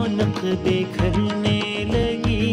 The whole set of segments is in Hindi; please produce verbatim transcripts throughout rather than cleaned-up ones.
रौनक देखने लगी,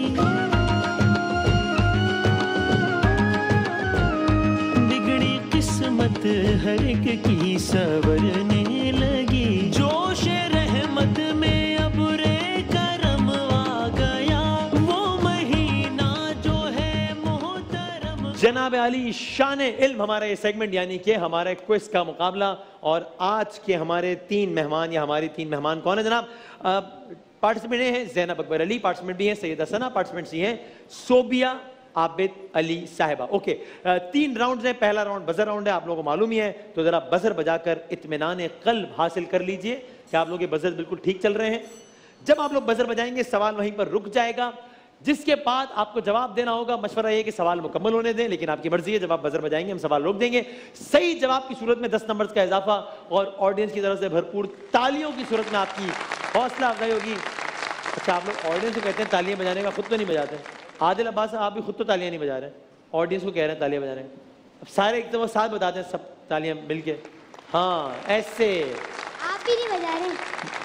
बिगड़ी किस्मत हर एक की संवरने लगी। जोश रहमत में अब रे करम आ गया, वो महीना जो है मोहतरम। जनाब आली शान इल्म हमारा ये सेगमेंट यानी कि हमारे क्विज का मुकाबला। और आज के हमारे तीन मेहमान या हमारी तीन मेहमान कौन है जनाब? पार्टिसिपेंट हैं ज़ैनब अकबर अली, पार्टिसिपेंट भी हैं सैयदा सना, पार्टिसिपेंट भी हैं सोबिया आबिद अली साहिबा। ओके, तीन राउंड हैं, पहला राउंड बजर राउंड है, आप लोगों को मालूम ही है। तो जरा बजर बजाकर इत्मीनान क़ल्ब हासिल कर लीजिए कि आप लोगों के बजर बिल्कुल ठीक चल रहे हैं। जब आप लोग बजर बजाएंगे सवाल वहीं पर रुक जाएगा, जिसके बाद आपको जवाब देना होगा। मशवरा ये कि सवाल मुकम्मल होने दें, लेकिन आपकी मर्जी है, जब आप बजर बजाएंगे हम सवाल रोक देंगे। सही जवाब की सूरत में दस नंबर का इजाफा और ऑडियंस की तरफ से भरपूर तालियों की सूरत में आपकी हौसला अफजाई होगी। अच्छा, आप लोग ऑडियंस को कहते हैं तालियां बजाने का, खुद तो नहीं बजाते। आदिल अब्बास आप भी खुद तो तालियां नहीं बजा रहे हैं, ऑडियंस को कह रहे हैं तालियां बजा रहे हैं। अब सारे एक तो साथ बताते हैं सब तालियां मिलके। हाँ ऐसे आप भी नहीं बजा रहे।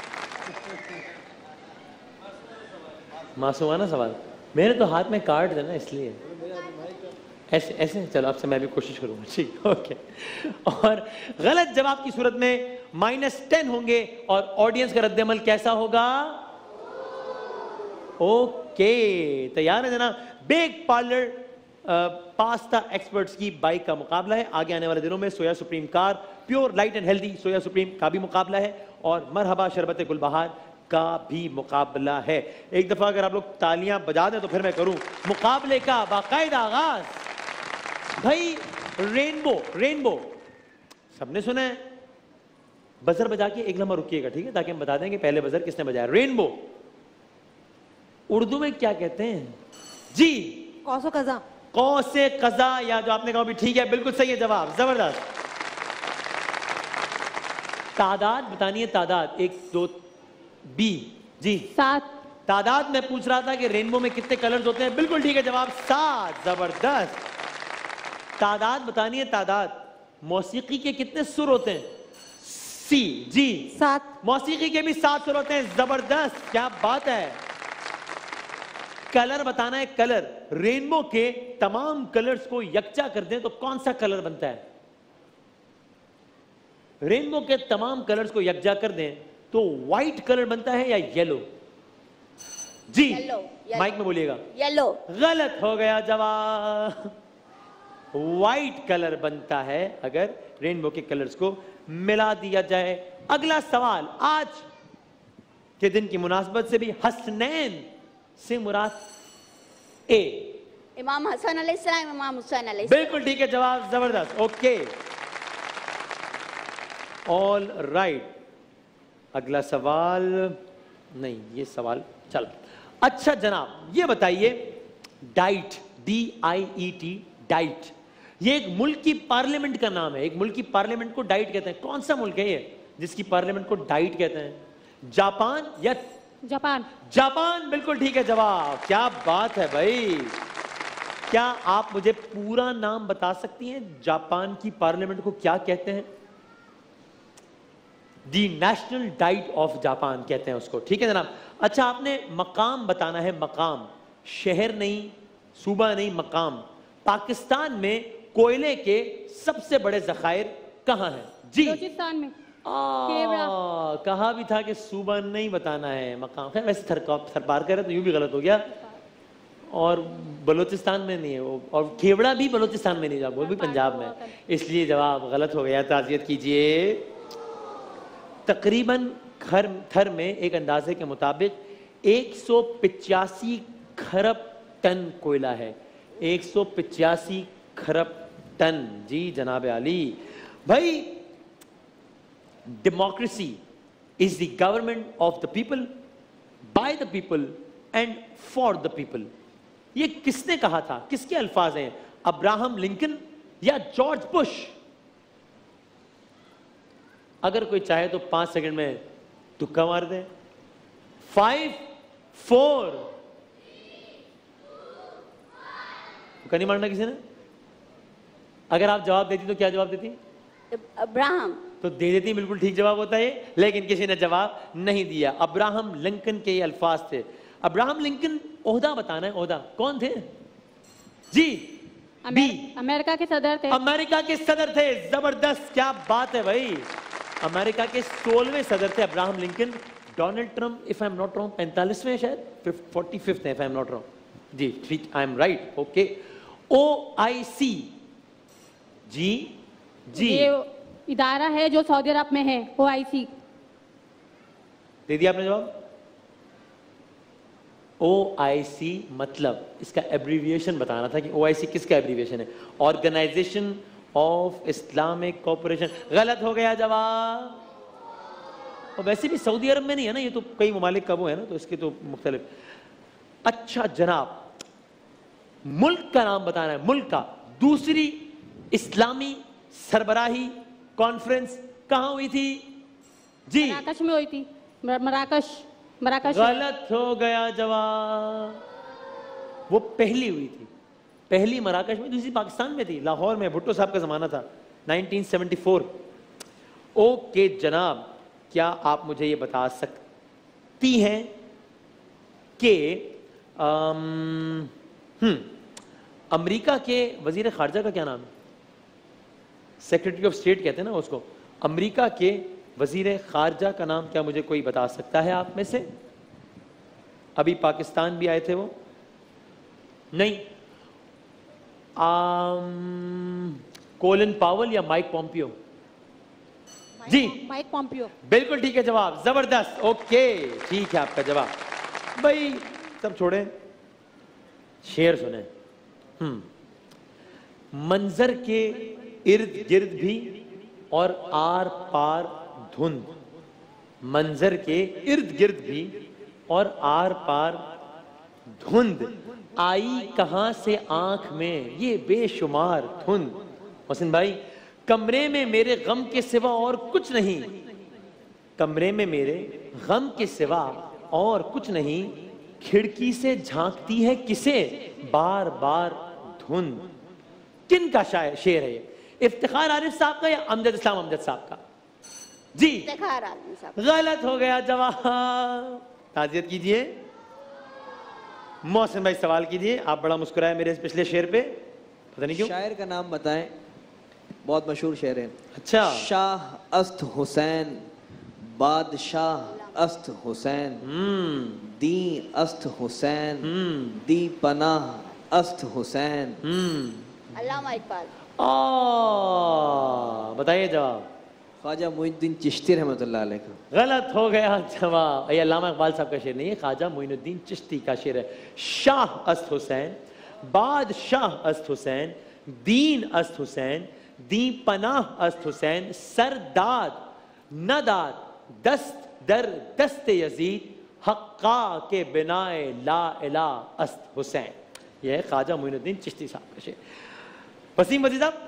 मासूमाना सवाल, मेरे तो हाथ में कार्ड है ना इसलिए ऐसे ऐसे। चलो आपसे मैं भी कोशिश करूंगा, ठीक ओके। और गलत जवाब की सूरत में माइनस टेन होंगे और ऑडियंस का रद्द-ए-अमल कैसा होगा? ओके, तैयार है जना? बेक पार्लर पास्ता एक्सपर्ट्स की बाइक का मुकाबला है। आगे आने वाले दिनों में soya supreme car, pure light and healthy soya supreme का भी मुकाबला है और मरहबा शरबत गुलबहार का भी मुकाबला है। एक दफा अगर आप लोग तालियां बजा दें तो फिर मैं करूं मुकाबले का बाकायदा आगाज। भाई रेनबो, रेनबो सबने सुना है? बजर बजा के एक लम्हा रुकिएगा, ठीक है, ताकि हम बता दें कि पहले बजर किसने बजाया। रेनबो उर्दू में क्या कहते हैं जी? कौसो कज़ा। कौसे कज़ा, या जो आपने कहा भी ठीक है, बिल्कुल सही है जवाब, जबरदस्त। तादाद बतानी है, तादाद एक दो बी जी सात। तादाद में पूछ रहा था कि रेनबो में कितने कलर्स होते हैं, बिल्कुल ठीक है जवाब, सात, जबरदस्त। तादाद बतानी है, तादाद मौसीकी के कितने सुर होते हैं? सी जी सात। मौसीकी के भी सात सुर होते हैं, जबरदस्त, क्या बात है। कलर बताना है, कलर रेनबो के तमाम कलर्स को यकजा कर दें तो कौन सा कलर बनता है? रेनबो के तमाम कलर्स को यकजा कर दें तो व्हाइट कलर बनता है या येलो? जी येलो, माइक में बोलिएगा। येलो। गलत हो गया जवाब, व्हाइट कलर बनता है अगर रेनबो के कलर्स को मिला दिया जाए। अगला सवाल आज के दिन की मुनासबत से भी हसनैन से मुराद ए इमाम हसन अलैहिस्सलाम, इमाम हुसैन अलैहिस्सलाम। बिल्कुल ठीक है जवाब, जबरदस्त, ओके ऑल राइट। अगला सवाल नहीं, ये सवाल चल। अच्छा जनाब ये बताइए, diet, D I E T, diet, ये एक मुल्क की पार्लियामेंट का नाम है। एक मुल्क की पार्लियामेंट को डाइट कहते हैं। कौन सा मुल्क है ये जिसकी पार्लियामेंट को डाइट कहते हैं? जापान या जापान? जापान, बिल्कुल ठीक है जवाब, क्या बात है भाई। क्या आप मुझे पूरा नाम बता सकती हैं जापान की पार्लियामेंट को क्या कहते हैं? The national diet of Japan कहते हैं उसको, ठीक है जनाब। अच्छा आपने मकाम बताना है, मकाम, शहर नहीं, सूबा नहीं, मकाम। पाकिस्तान में कोयले के सबसे बड़े जखायर कहां हैं? जी बलूचिस्तान में। आ, कहा भी था कि सूबा नहीं बताना है, मकाम है। वैसे थर थर पार करे तो यूं भी गलत हो गया। और बलूचिस्तान में नहीं है वो, और केवड़ा भी बलूचिस्तान में नहीं था, वो भी पंजाब में, इसलिए जवाब गलत हो गया। ताज़ियत कीजिए। तकरीबन खर थर में एक अंदाजे के मुताबिक एक सौ पिचासी खरब टन कोयला है। एक सौ पिचासी खरब टन, जी जनाब आली। भाई democracy is the government of the people, by the people and for the people. ये किसने कहा था? किसके अल्फाज हैं? अब्राहम लिंकन या जॉर्ज बुश? अगर कोई चाहे तो पांच सेकंड में तुक्का मार दे। फाइव फोर, तुक्का नहीं मारना किसी ने। अगर आप जवाब देती तो क्या जवाब देती? अब्राहम। तो दे देती बिल्कुल ठीक जवाब होता है, लेकिन किसी ने जवाब नहीं दिया। अब्राहम लिंकन के ये अल्फाज थे। अब्राहम लिंकन ओहदा बताना है, ओहदा कौन थे जी? बी, अमेरिका के सदर थे। अमेरिका के सदर थे। जबरदस्त, क्या बात है भाई। अमेरिका के सोलहवें सदर थे Abraham Lincoln. Donald Trump if I am not wrong पैंतालीसवें शायद, फोर्टी फिफ्थ है if I am not wrong जी, ठीक, I am right, okay. O I C जी जी ये इदारा है जो सऊदी अरब में है, ओ आई सी। दे दिया आपने जवाब। ओ आई सी मतलब इसका एब्रीविएशन बताना था कि ओ आई सी किसका एब्रीविएशन है? Organisation of Islamic corporation. गलत हो गया जवाब। और वैसे भी सऊदी अरब में नहीं है ना, ये तो कई ममालिक का वो है ना, तो इसके तो मुख्तलिफ। अच्छा जनाब, मुल्क का नाम बताना है, मुल्क का। दूसरी इस्लामी सरबराही कॉन्फ्रेंस कहां हुई थी जी? मराकश में हुई थी। मराकश मराकश गलत हो गया जवाब। वो पहली हुई थी, पहली मराकश में, दूसरी पाकिस्तान में थी, लाहौर में, भुट्टो साहब का जमाना था, नाइनटीन सेवेंटी फोर। ओके जनाब, क्या आप मुझे ये बता सकती हैं कि हम्म अमेरिका के वजीर खारजा का क्या नाम है? सेक्रेटरी ऑफ स्टेट कहते हैं ना उसको। अमेरिका के वजीर खारजा का नाम क्या मुझे कोई बता सकता है आप में से? अभी पाकिस्तान भी आए थे वो। नहीं, आम, कोलिन पावल या माइक पॉम्पियो जी? Mike Pompeo. बिल्कुल ठीक है जवाब। जबरदस्त, ओके ठीक है आपका जवाब। भाई सब छोड़े, शेर सुने। हम्म मंजर के इर्द गिर्द भी और आर पार धुंध। मंजर के इर्द गिर्द भी और आर पार धुंध, आई कहां से आंख में ये बेशुमार धुंध। मोहसिन भाई, कमरे में मेरे गम के सिवा और कुछ नहीं, कमरे में मेरे गम के सिवा और कुछ नहीं, खिड़की से झांकती है किसे बार बार धुंध। किन का शायर शेर है ये? इफ्तिखार आरिफ साहब का या अमजद इस्लाम अमजद साहब का जी? इफ्तिखार आरिफ साहब। गलत हो गया जवाब। ताजियत कीजिए। मोहसिन भाई सवाल कीजिए। आप बड़ा मुस्कुराए मेरे इस पिछले शेर पे, पता नहीं क्यों। शायर का नाम बताएं, बहुत मशहूर शेर है। अच्छा। शाह अस्त हुसैन, बादशाह अस्त हुसैन, दी अस्त हुसैन, दी पनाह अस्त हुसैन। अल्लामा इकबाल। बताइए जवाब। ख्वाजा मोइनुद्दीन चिश्ती रहमतुल्लाह अलैह का। गलत हो गया जवाब। ये अल्लामा इकबाल साहब का शेर नहीं है, ख्वाजा मोइनुद्दीन चिश्ती का शेर है। शाह अस्त हुसैन, बादशाह अस्त हुसैन, दीन अस्त हुसैन, दी पनाह अस्त हुसैन, सरदाद नदाद दस्त दर दस्त यजीद, हक्का के बिनाए ला इला अस्त हुसैन। यह है ख्वाजा मोइनुद्दीन चिश्ती साहब का शेर। वसीम वजीर साहब,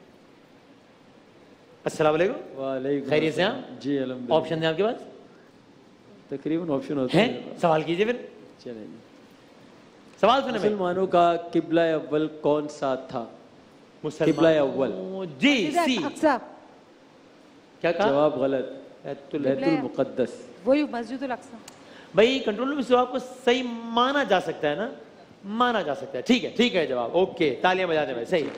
अस्सलाम वालेकुम। वालेकुम खैरियत से हैं जी? अल्हम्दुलिल्लाह। ऑप्शन है आपके पास? तकरीबन ऑप्शन होते हैं। हैं। सवाल कीजिए फिर। चलें। सवाल सुने। मुसलमानों का किबला अव्वल कौन सा था? किबला अव्वल जी सी। क्या कहा? जवाब गलत, बैतुल मुक़द्दस। वही मस्जिदुल अक्सा। भाई कंट्रोल रूम इस जवाब को सही माना जा सकता है ना? माना जा सकता है। ठीक है, ठीक है जवाब। ओके, तालियां बजाने में सही है।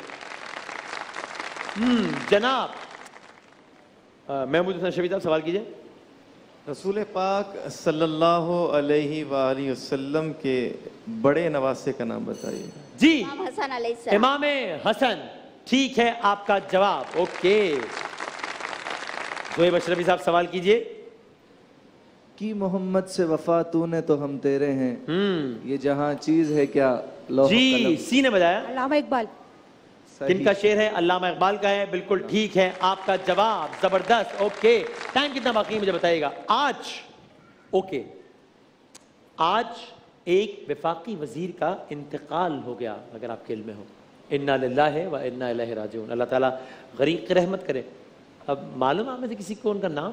हम्म जनाब महमूद हसन शफी साहब सवाल कीजिए। रसूल पाक सल्लल्लाहु अलैहि वालैहि वसल्लम के बड़े नवासे का नाम बताइए जी? इमाम हसन अलैहिस्सलाम। इमाम हसन, ठीक है आपका जवाब। ओके, जोएब अशरफी साहब सवाल कीजिए। कि मोहम्मद से वफा तूने तो हम तेरे हैं, ये जहां चीज है क्या लौह जी कलम। सी ने बताया। अल्लामा इकबाल। किनका शेर है? अल्लामा इकबाल का है। बिल्कुल ठीक है आपका जवाब। जबरदस्त। ओके, टाइम कितना बाकी है मुझे बताइएगा। आज ओके आज एक वफाकी वजीर का इंतकाल हो गया, अगर आपके इल्म में हो। इन्ना लिल्लाहि व इन्ना इलैहि राजिऊन। अल्लाह ताला गरीब की रहमत करे। अब मालूम आप में से किसी को उनका नाम?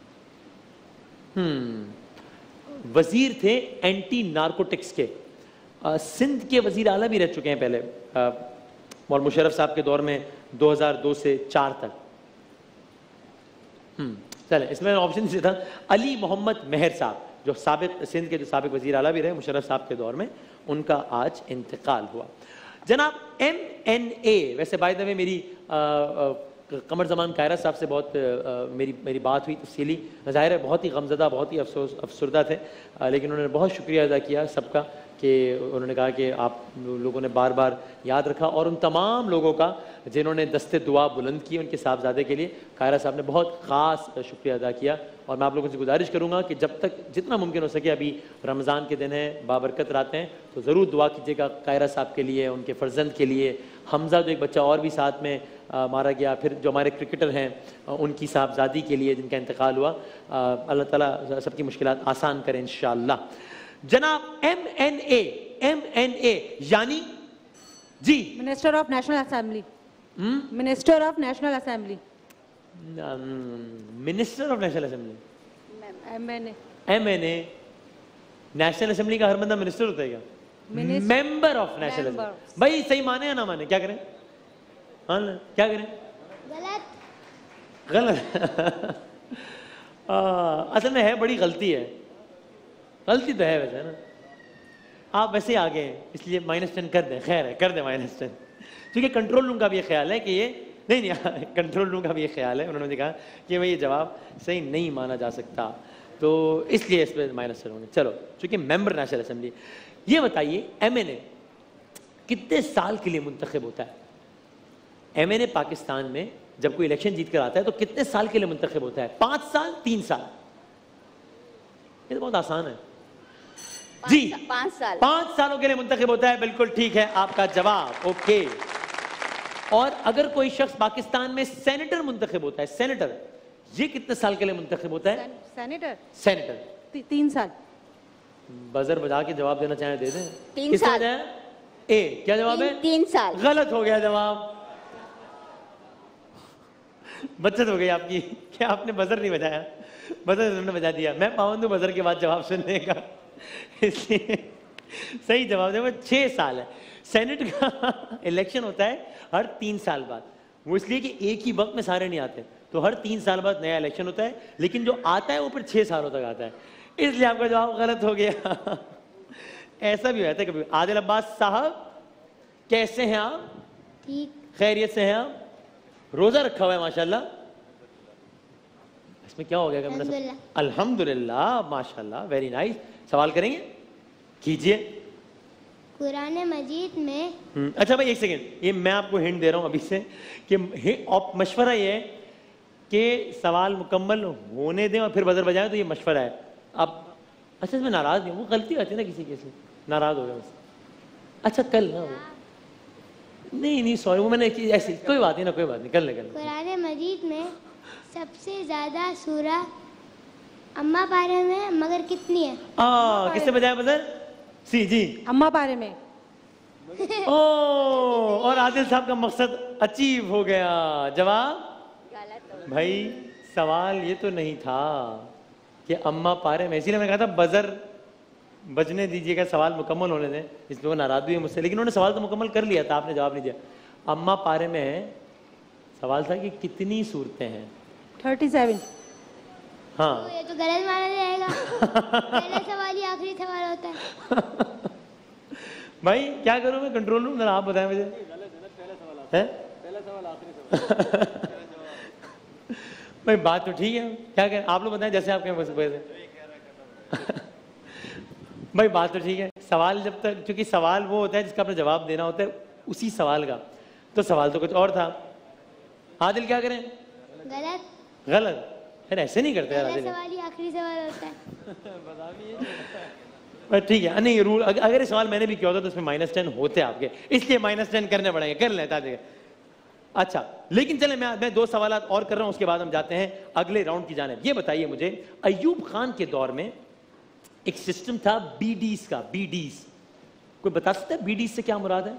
हम्म वजीर थे एंटी नार्कोटिक्स के, आ, सिंध के वजीर आला भी रह चुके हैं पहले, और मुशर्रफ साहब के दौर में दो हज़ार दो से चार तक। हम्म चले, इसमें ऑप्शन से था अली मोहम्मद मेहर साहब, जो साबिक सिंध के जो साबिक वजीर आला भी रहे मुशर्रफ साहब के दौर में, उनका आज इंतकाल हुआ। जनाब एम एन ए, वैसे बाय द वे मेरी आ, आ, कमर जमान कायरा साहब से बहुत आ, मेरी मेरी बात हुई तफसीली, ज़ाहिर है बहुत ही गमज़दा, बहुत ही अफसोस अफसरदा थे, आ, लेकिन उन्होंने बहुत शुक्रिया अदा किया सबका कि उन्होंने कहा कि आप लोगों ने बार बार याद रखा, और उन तमाम लोगों का जिन्होंने दस्ते दुआ बुलंद की उनके साहबजादे के लिए कायरा साहब ने बहुत ख़ास शुक्रिया अदा किया। और मैं आप लोगों से गुजारिश करूँगा कि जब तक जितना मुमकिन हो सके, अभी रमज़ान के दिन हैं, बाबरकत रातें हैं, तो ज़रूर दुआ कीजिएगा कायरा साहब के लिए, उनके फ़र्जंद के लिए, हमज़ा जो एक बच्चा और भी साथ में आ, मारा गया, फिर जो हमारे क्रिकेटर हैं आ, उनकी साहबजादी के लिए जिनका इंतकाल हुआ, आ, अल्लाह ताला सबकी मुश्किलात आसान करें इंशाअल्लाह। जनाब M N A, M N A यानी जी minister of national assembly, minister of national assembly, minister of national assembly, M N A, M N A national assembly का हर बंदा मिनिस्टर होता है क्या? Member of national assembly. भाई सही माने या ना माने, क्या करें? हाँ ना, क्या करें? गलत गलत असल में है बड़ी गलती है, गलती तो है वैसे ना, आप वैसे ही आगे हैं इसलिए माइनस टेन कर दें, खैर है कर दें माइनस टेन, क्योंकि कंट्रोल रूम का भी ये ख्याल है कि ये नहीं नहीं कंट्रोल रूम का भी ये ख्याल है, उन्होंने कहा कि भाई ये जवाब सही नहीं माना जा सकता, तो इसलिए इस पर माइनस टेन होंगे। चलो, चूंकि मेंबर नेशनल असेंबली, ये बताइए एम एन ए कितने साल के लिए मुंतखब होता है? एम एन ए पाकिस्तान में जब कोई इलेक्शन जीत कर आता है तो कितने साल के लिए मुंतखब होता है? पांच साल, तीन साल? ये तो बहुत आसान है जी, पांच साल पांच सालों के लिए मुंतखब होता है। बिल्कुल ठीक है आपका जवाब, ओके। और अगर कोई शख्स पाकिस्तान में सेनेटर मुंतखब होता है, सेनेटर, ये कितने साल के लिए मुंतखब होता है? सेनेटर सेनेटर ती, तीन साल। बजर बजा के जवाब देना चाहे दे दें। तीन किसका साल। वजह है? ए, क्या जवाब है? तीन साल। गलत हो गया जवाब, बचत हो गई आपकी, क्या आपने बजर नहीं बजाया? बजर तुमने बजा दिया, मैं पाबंद हूं बजर के बाद जवाब सुनने का, इसलिए सही जवाब है वो छह साल है। सेनेट का इलेक्शन होता है हर तीन साल बाद, वो इसलिए कि एक ही वक्त में सारे नहीं आते, तो हर तीन साल बाद नया इलेक्शन होता है, लेकिन जो आता है वो फिर छह सालों तक आता है, इसलिए आपका जवाब गलत हो गया। ऐसा भी होता है कभी। आदिल अब्बास साहब कैसे हैं आप? ठीक, खैरियत से हैं आप? रोजा रखा हुआ है माशाल्लाह, इसमें क्या हो गया? अल्हम्दुलिल्लाह। अल्हम्दुलिल्लाह, माशाल्लाह, वेरी नाइस। सवाल करेंगे? कीजिए। कुरान मजीद में हम्म, अच्छा भाई एक सेकेंड, ये मैं आपको हिंट दे रहा हूं अभी से कि मशवरा ये है कि सवाल मुकम्मल होने दें और फिर बजर बजाएं, तो ये मशवरा है। अब अच्छा इसमें नाराज नहीं, वो गलती होती है ना किसी के से, नाराज हो गया बस। अच्छा कल ना वो नहीं नहीं सॉरी, वो मैंने ऐसी कोई बात नहीं ना, कोई बात नहीं, कल ले कल। कुरान मजीद में सबसे ज्यादा सूरा अम्मा पारे में मगर कितनी है? आ, किसने बजाया बजर? सी जी, अम्मा पारे में। ओ, और आदिल साहब का मकसद अचीव हो गया। जवाब भाई सवाल ये तो नहीं था कि अम्मा पारे में, इसीलिए मैं कहा था बजर बजने दीजिएगा, सवाल मुकम्मल होने दें, इसलिए वो नाराज हुई है मुझसे, लेकिन उन्होंने सवाल तो मुकम्मल कर लिया था, आपने जवाब नहीं दिया। अम्मा पारे में है, सवाल था कि कितनी सूरतें हैं? Thirty seven. हाँ तो ये तो गलत माना जाएगा, पहला सवाल ही आखिरी सवाल होता है। भाई क्या करूं मैं, कंट्रोल रूम, जरा आप बताएं मुझे। है भाई बात तो ठीक है, क्या करें आप लोग बताएं, जैसे आप कहें वैसे। भाई बात तो ठीक है, सवाल जब तक, क्योंकि सवाल वो होता है जिसका आपने जवाब देना होता है उसी सवाल का, तो सवाल तो कुछ और था। आदिल क्या करें? गलत। गलत? फिर ऐसे नहीं करते यार पहला आदिल। सवाल ही आखिरी सवाल होता है। पर ठीक है, नहीं रूल, अगर ये सवाल मैंने भी किया होता तो उसमें माइनस टेन होते आपके, इसलिए माइनस टेन करने पड़ेंगे, कर लेता देखिए। अच्छा लेकिन चले मैं मैं दो सवाल और कर रहा हूं, उसके बाद हम जाते हैं अगले राउंड की जानिब। ये बताइए मुझे, अयूब खान के दौर में एक सिस्टम था बीडीज का, बीडीज, कोई बता सकता है बीडीज से क्या मुराद है?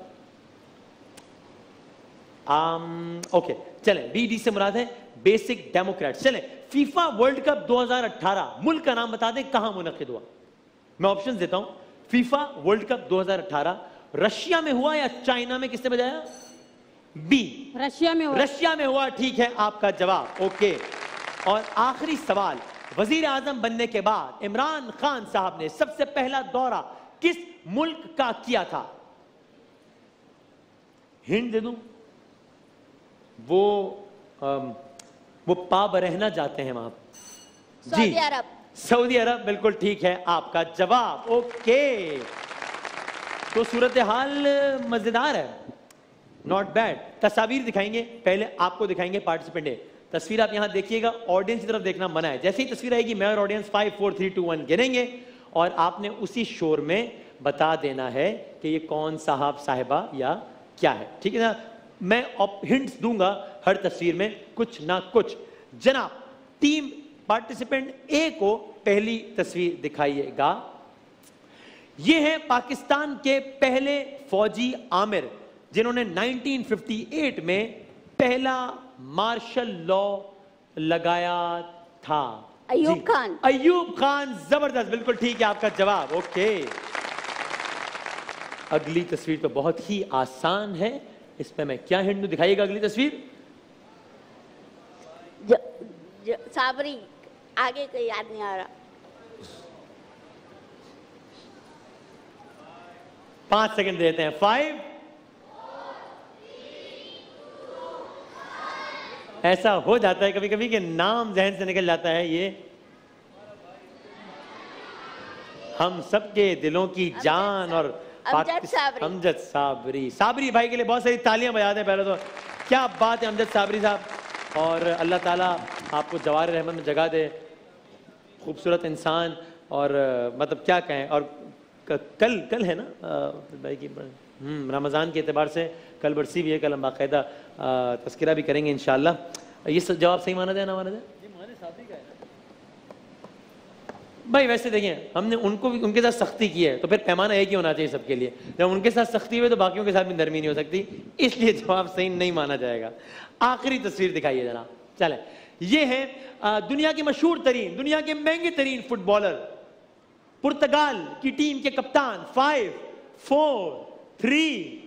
आम ओके चले, बीडीज से मुराद है बेसिक डेमोक्रेट्स। चले, फीफा वर्ल्ड कप दो हज़ार अठारह मुल्क का नाम बता दें, कहां मुनक्किद हुआ? मैं ऑप्शन देता हूं, फीफा वर्ल्ड कप दो हज़ार अठारह रशिया में हुआ या चाइना में? किसने बजाया? बी, रशिया में हुआ। रशिया में हुआ, ठीक है आपका जवाब, ओके। और आखिरी सवाल, वजीर आजम बनने के बाद इमरान खान साहब ने सबसे पहला दौरा किस मुल्क का किया था? हिंट दे दूं? वो आम, वो पाब रहना जाते हैं वहां। सऊदी अरब। सऊदी अरब, बिल्कुल ठीक है आपका जवाब। ओके, तो सूरत हाल मजेदार है, नॉट बैड। तस्वीर दिखाएंगे, पहले आपको दिखाएंगे पार्टिसिपेंट है। तस्वीर आप यहां देखिएगा, ऑडियंस की तरफ देखना मना है। जैसे ही तस्वीर आएगी मैं और audience five four three two one गिनेंगे और आपने उसी शोर में बता देना है कि ये कौन साहब साहिबा या क्या है, ठीक है ना? मैं हिंट्स दूंगा हर तस्वीर में कुछ ना कुछ। जनाब, टीम पार्टिसिपेंट ए को पहली तस्वीर दिखाइएगा। ये है पाकिस्तान के पहले फौजी आमिर जिन्होंने नाइनटीन फिफ्टी एट में पहला मार्शल लॉ लगाया था। अयूब खान। अयूब खान, जबरदस्त, बिल्कुल ठीक है आपका जवाब। ओके, अगली तस्वीर तो बहुत ही आसान है, इस पे मैं क्या हिंट दूं? दिखाइएगा अगली तस्वीर। ज, ज, साबरी, आगे कोई याद नहीं आ रहा। पांच सेकंड देते हैं। फाइव, ऐसा हो जाता है कभी कभी कि नाम जहन से निकल जाता है। ये हम सबके दिलों की जान और अमजद साबरी। अमजद साबरी, साबरी भाई के लिए बहुत सारी तालियां बजा दें पहले तो। क्या बात है अमजद साबरी साहब, और अल्लाह ताला आपको जवार रहमत में जगह दे। खूबसूरत इंसान, और मतलब क्या कहें। और कल कल है ना भाई की रमज़ान के एतबार से कल बरसी भी है, कल हम बाकायदा तस्करा भी करेंगे इंशाल्लाह। ये जवाब सही माना जाए ना माना जाए? भाई वैसे देखें, हमने उनको भी उनके साथ सख्ती की है तो फिर पैमाना एक ही होना चाहिए सबके लिए। जब उनके साथ सख्ती हुई तो बाकियों के साथ भी नरमी नहीं हो सकती, इसलिए जवाब सही नहीं माना जाएगा। आखिरी तस्वीर दिखाइए जरा। चले, ये है दुनिया के मशहूर तरीन, दुनिया के महंगे तरीन फुटबॉलर, पुर्तगाल की टीम के कप्तान। Five four three,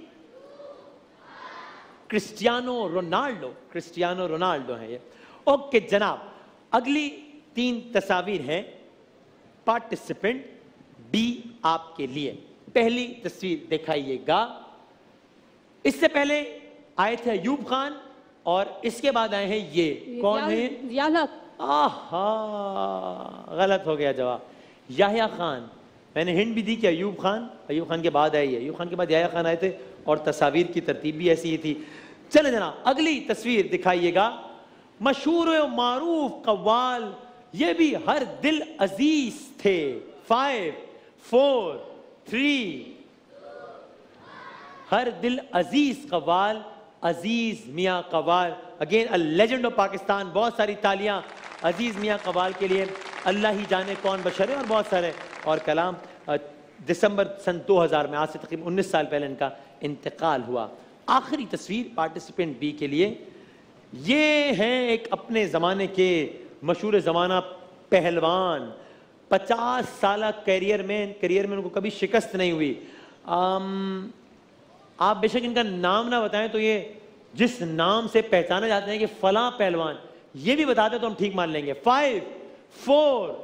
Cristiano Ronaldo. Cristiano Ronaldo है ये। ओके जनाब, अगली तीन तस्वीर हैं पार्टिसिपेंट बी आपके लिए। पहली तस्वीर दिखाइएगा। इससे पहले आए थे अयूब खान और इसके बाद आए हैं ये, कौन है? आहा, गलत हो गया जवाब। याह्या खान। मैंने हिंट भी दी कि अयूब खान, अयूब खान के बाद आए, अयूब खान के बाद याह्या खान आए थे और तस्वीर की तरतीब भी ऐसी ही थी। चले जनाब, अगली तस्वीर दिखाइएगा। मशहूर व मारूफ कव्वाल, ये भी हर दिल अजीज थे। फाइव फोर थ्री, हर दिल अजीज कव्वाल, अजीज मियां कव्वाल। Again a legend of Pakistan. बहुत सारी तालियां अजीज मियां कव्वाल के लिए। अल्लाह ही जाने कौन बशर है और बहुत सारे और कलाम। दिसंबर सन दो हज़ार में, आज से तकरीबन उन्नीस साल पहले इनका इंतकाल हुआ। आखिरी तस्वीर पार्टिसिपेंट बी के लिए। ये है एक अपने ज़माने के मशहूर ज़माना पहलवान। पचास साल करियर में करियर में उनको कभी शिकस्त नहीं हुई। आम, आप बेशक इनका नाम ना बताएं तो ये जिस नाम से पहचाने जाते हैं कि फलां पहलवान, ये भी बताते तो हम ठीक मान लेंगे। फाइव फोर,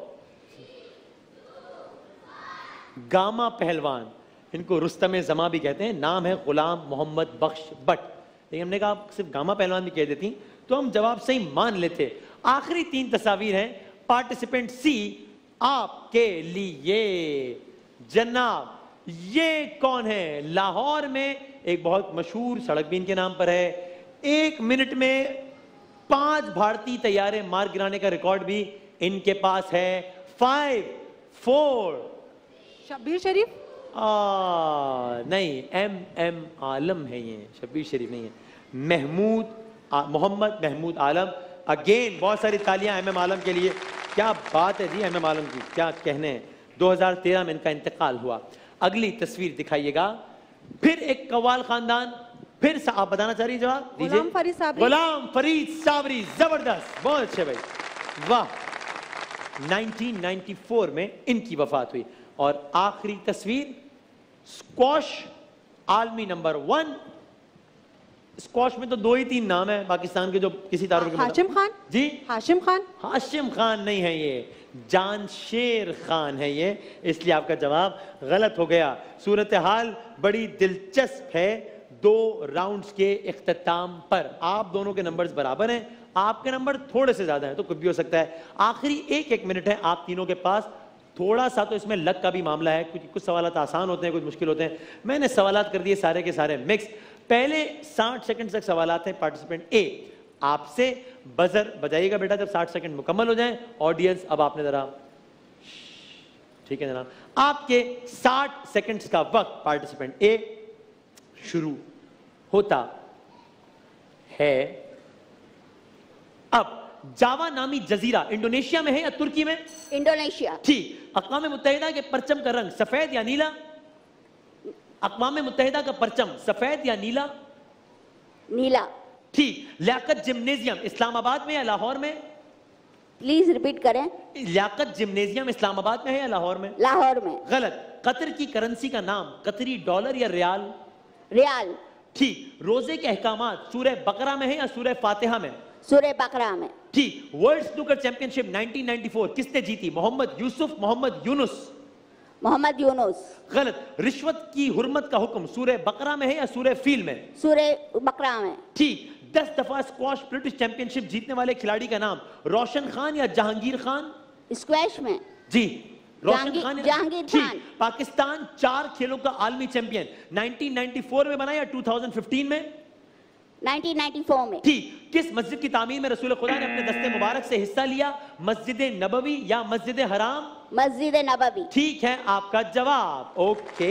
गामा पहलवान, इनको रुस्तम जमा भी कहते हैं। नाम है गुलाम मोहम्मद बख्श बट, लेकिन हमने कहा आप सिर्फ गामा पहलवान भी कह देती तो हम जवाब सही मान लेते। आखिरी तीन तस्वीर हैं पार्टिसिपेंट सी आपके लिए। जनाब, ये कौन है? लाहौर में एक बहुत मशहूर सड़क भी इनके नाम पर है। एक मिनट में पांच भारतीय तैयारे मार गिराने का रिकॉर्ड भी इनके पास है। Five four, Shabbir Sharif? आ, नहीं, एम एम आलम है ये, शब्बीर शरीफ नहीं है। महमूद मोहम्मद महमूद आलम। अगेन बहुत सारी तालियां एम एम आलम के लिए। क्या बात है जी, एम एम आलम की क्या कहने हैं। दो हज़ार तेरह में इनका इंतकाल हुआ। अगली तस्वीर दिखाइएगा। फिर एक कव्वाल खानदान, फिर आप बताना चाह रही हैं जवाब दीजिए। गुलाम फरीद साबरी। गुलाम फरीद साबरी, जबरदस्त, बहुत अच्छे भाई, वाह। नाइनटीन नाइंटी फोर में इनकी वफात हुई। और आखिरी तस्वीर, स्क्वॉश आलमी नंबर वन, स्क्वाश में तो दो ही तीन नाम है पाकिस्तान के जो किसी तारुफ के हाशिम खान जी हाशिम खान हाशिम खान नहीं है ये, जानशेर खान है ये, इसलिए आपका जवाब गलत हो गया। सूरत हाल बड़ी दिलचस्प है दो राउंड्स के इख्तिताम पर। आप दोनों के नंबर्स बराबर हैं, आपके नंबर थोड़े से ज्यादा हैं तो कुछ भी हो सकता है। आखिरी एक एक मिनट है आप तीनों के पास, थोड़ा सा तो इसमें लक का भी मामला है, कुछ कुछ सवालात आसान होते हैं, कुछ मुश्किल होते हैं। मैंने सवालात कर दिए सारे के सारे मिक्स। पहले साठ सेकंड तक सवालात हैं पार्टिसिपेंट ए, आपसे बजर बजाइएगा बेटा जब साठ सेकंड मुकम्मल हो जाएं। ऑडियंस अब आपने जरा, ठीक है जनाब, आपके साठ सेकंड्स का वक्त पार्टिसिपेंट ए शुरू होता है अब। जावा नामी जजीरा इंडोनेशिया में है या तुर्की में? इंडोनेशिया। ठीक। अक़वाम मुत्तहिदा के परचम का रंग सफेद या नीला? अक़वाम मुत्तहिदा का परचम सफेद या नीला? नीला। ठीक। लियाकत जिम्नेजियम इस्लामाबाद में या लाहौर में? प्लीज रिपीट करें। लियाकत जिम्नेजियम इस्लामाबाद में है या लाहौर में? लाहौर में। गलत। कतर की करेंसी का नाम कतरी डॉलर या रियाल? रियाल। ठीक। रोजे के अहकामात सूरह बकरा में है या सूरह फातिहा में? सूरह बकरा में। ठीक। World snooker championship nineteen ninety four किसने जीती? मोहम्मद यूसुफ, मोहम्मद यूनुस? मोहम्मद यूनुस। गलत। रिश्वत की हुर्मत का हुक्म सूरह बकरा में है या सूरह फील में? सूरह बकरा में। ठीक। दस दफा स्क्वॉश ब्रिटिश चैंपियनशिप जीतने वाले खिलाड़ी का नाम रोशन खान या जहांगीर खान? स्क्वैश में। जी रोशन खान। जहांगीर खान। पाकिस्तान चार खेलों का आलमी चैंपियन नाइनटीन नाइंटी फोर में बना या टू थाउजेंड फिफ्टीन में? नाइनटीन नाइंटी फोर में। ठीक। किस मस्जिद की तामीर में रसूल खुदा ने अपने दस्ते मुबारक से हिस्सा लिया? मस्जिद नबवी या मस्जिद हराम? मस्जिद नबवी। ठीक है आपका जवाब। ओके,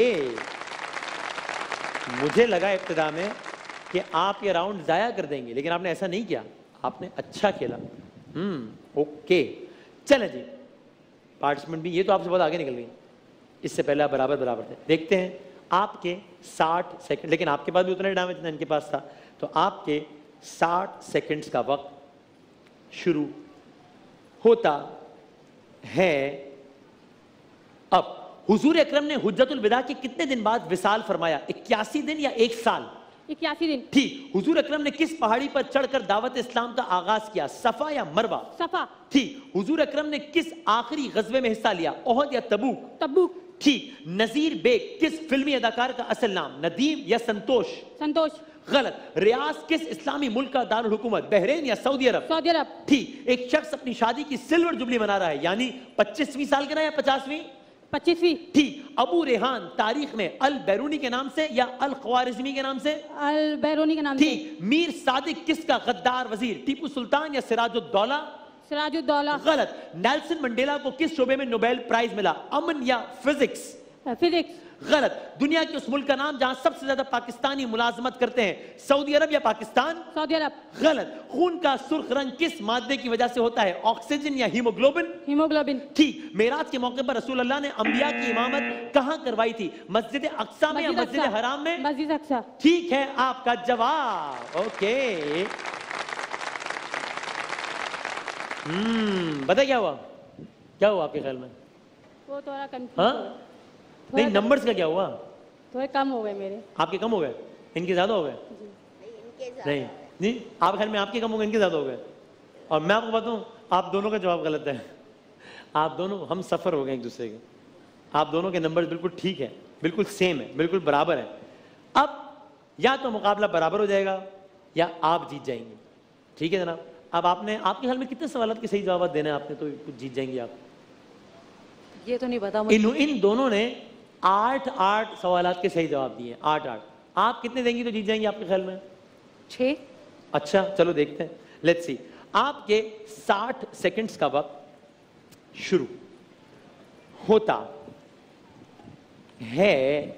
मुझे लगा इब्तिदा में कि आप ये राउंड जाया कर देंगे, लेकिन आपने ऐसा नहीं किया, आपने अच्छा खेला। हम्म ओके, चलें जी। पार्टिसिपेंट भी ये तो आपसे बहुत आगे निकल गई, इससे पहले आप बराबर बराबर थे। देखते हैं आपके साठ सेकंड, लेकिन आपके पास भी उतना टाइम जितना इनके पास था, तो आपके साठ सेकंड्स का वक्त शुरू होता है अब। हुजूर अकरम ने हुज्जतुल विदा के कितने दिन बाद विसाल फरमाया? इक्यासी दिन या एक साल? इक्यासी दिन। ठीक। हुजूर अकरम ने किस पहाड़ी पर चढ़कर दावत इस्लाम का आगाज किया? सफा या मरवा? सफा। ठीक। हुजूर अकरम ने किस आखिरी गजवे में हिस्सा लिया? ओहद या तबूक? तबूक। ठीक। नजीर बेग किस फिल्मी अदाकार का असल नाम? नदीम या संतोष? संतोष। गलत। रियाज किस इस्लामी मुल्क का दारुल हुकूमत? बहरीन या सऊदी अरब? सऊदी अरब। ठीक। एक शख्स अपनी शादी की सिल्वर जुबली मना रहा है, यानी पच्चीसवीं साल का या पचासवीं? पच्चीसवीं। ठीक। अबू रेहान तारीख में अल बैरूनी के नाम से या अल ख्वारिज़मी के नाम से? अल बैरूनी के नाम से। ठीक। मीर सादिक किसका गद्दार वजीर? टीपू सुल्तान या सिराजुद्दौला? सिराजुद्दौला। गलत। नेल्सन मंडेला को किस शोबे में नोबेल प्राइज मिला? अमन या फिजिक्स? फिजिक्स। गलत। दुनिया के उस मुल्क का नाम जहां सबसे ज्यादा पाकिस्तानी मुलाजमत करते हैं? सऊदी अरब या पाकिस्तान? सऊदी अरब। गलत। खून का सुर्ख रंग किस मादे की वजह से होता है? ऑक्सीजन या हीमोग्लोबिन? हीमोग्लोबिन। ठीक। मेराज के मौके पर रसूल अल्लाह ने अंबिया की इमामत कहां करवाई थी? मस्जिद अक्सा में या मस्जिद हराम में? मस्जिद अक्सा। ठीक है आपका जवाब। ओके, हम्म बताइए क्या हुआ? क्या हुआ आपके ख्याल में? वो थोड़ा कंफ्यूज हाँ? हो गए। नहीं, नंबर्स का क्या हुआ? थोड़े कम हो गए मेरे। आपके कम हो गए, इनके ज्यादा हो गए? नहीं नहीं, आपके ख्याल में आपके कम हो गए, इनके ज्यादा हो गए? और मैं आपको बताऊं, आप दोनों का जवाब गलत है। आप दोनों हम सफर हो गए एक दूसरे के। आप दोनों के नंबर बिल्कुल ठीक है, बिल्कुल सेम है, बिल्कुल बराबर है। अब या तो मुकाबला बराबर हो जाएगा या आप जीत जाएंगे। ठीक है जनाब। अब आपने, आपके ख्याल में कितने सवालों के सही जवाब देने हैं आपने, तो कुछ जीत जाएंगे आप? ये तो नहीं पता मुझे। इन, इन दोनों ने आठ आठ सवालात के सही जवाब दिए, आठ आठ। आप कितने देंगी तो जीत जाएंगे आपके ख्याल में? छह। अच्छा चलो देखते हैं, लेट्स सी। आपके साठ सेकंड्स का वक्त शुरू होता है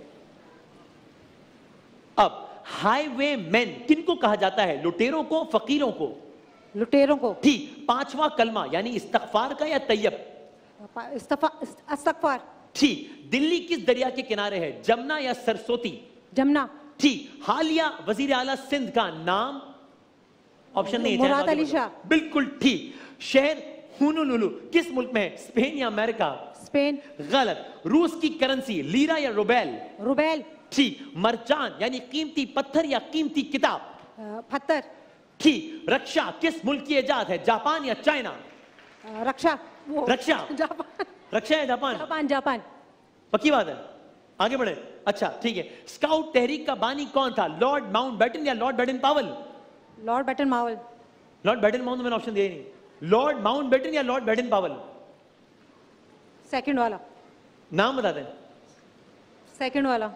अब। हाईवे मैन किनको कहा जाता है? लुटेरों को, फकीरों को? लुटेरों को। ठीक। पांचवा कलमा यानी इस्तगफार का या तैयब? इस्तगफार। ठीक। दिल्ली किस दरिया के किनारे है? जमुना या सरस्वती? जमुना। ठीक। हालिया वजीर आला सिंध का नाम? ऑप्शन नहीं है, मुराद अली शाह। बिल्कुल ठीक। शहर हुनुलुलु किस मुल्क में है? स्पेन या अमेरिका? स्पेन। गलत। रूस की करेंसी लीरा या रुबेल? रुबेल। ठीक। मरजान यानी कीमती पत्थर या कीमती किताब? अ, पत्थर। ठीक। रक्षा किस मुल्क की इजाद है, जापान या चाइना? अ, रक्षा। वो रक्षा। जापान। रक्षा या जापान? Japan Japan. पक्की बात है, आगे बढ़े। अच्छा ठीक है, स्काउट तहरीक का बानी कौन था, लॉर्ड माउंटबेटन या Lord Batten Powell? Lord Batten Mawal. Lord Batten Mount मैंने ऑप्शन दिया ही नहीं। लॉर्ड माउंटबेटन या लॉर्ड बैटन पावल? सेकंड वाला। नाम बता दें। सेकंड वाला।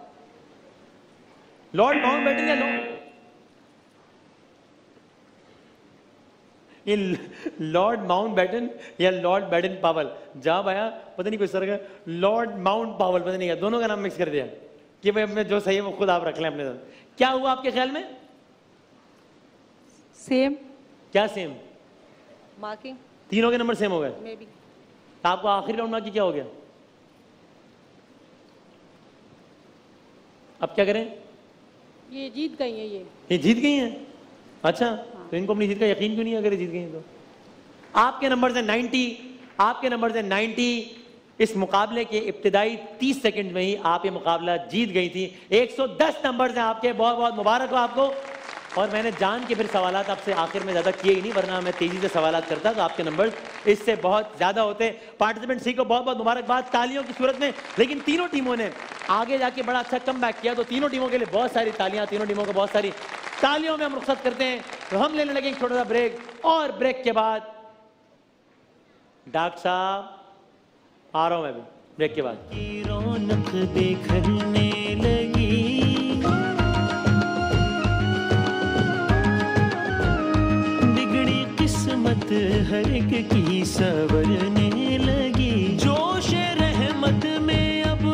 लॉर्ड माउंटबेटन या लॉर्ड ये लॉर्ड माउंटबेटन या लॉर्ड बैटन पावल? जवाब आया पता नहीं, कोई सर का लॉर्ड माउंट पावल, पता नहीं क्या, दोनों का नाम मिक्स कर दिया कि भाई अपने जो सही है वो खुद आप रख लें अपने साथ। क्या हुआ आपके ख्याल में? सेम। क्या सेम? मार्किंग। तीनों के नंबर सेम हो गए। Maybe. आपको आखिरी राउंड में क्या हो गया? अब क्या करें? ये जीत गई है। ये ये जीत गई हैं? अच्छा, तो इनको अपनी जीत का यकीन क्यों नहीं है अगर ये जीत गई हैं तो? आपके नंबर से नब्बे, आपके नंबर से नब्बे। इस मुकाबले के इब्तिदाई तीस सेकंड में ही आप ये मुकाबला जीत गई थी। एक सौ दस नंबर हैं आपके, बहुत बहुत मुबारक हो आपको। और मैंने जान के फिर सवालात आपसे आखिर में ज्यादा किए ही नहीं, वरना मैं तेजी से सवालात करता तो आपके नंबर इससे बहुत ज्यादा होते। पार्टिसिपेंट सी को बहुत बहुत मुबारकबाद तालियों की सूरत में। लेकिन तीनों टीमों ने आगे जाके बड़ा अच्छा कमबैक किया, तो तीनों टीमों के लिए बहुत सारी तालियां, तीनों टीमों को बहुत सारी तालियों में हम रुखसत करते हैं। तो हम लेने लगे छोटा सा ब्रेक, और ब्रेक के बाद डॉक्टर साहब आ रहा हूं मैं भी ब्रेक के बाद। रौनक देखने लगी, बिगड़ी किस्मत हर एक की संवरने लगी।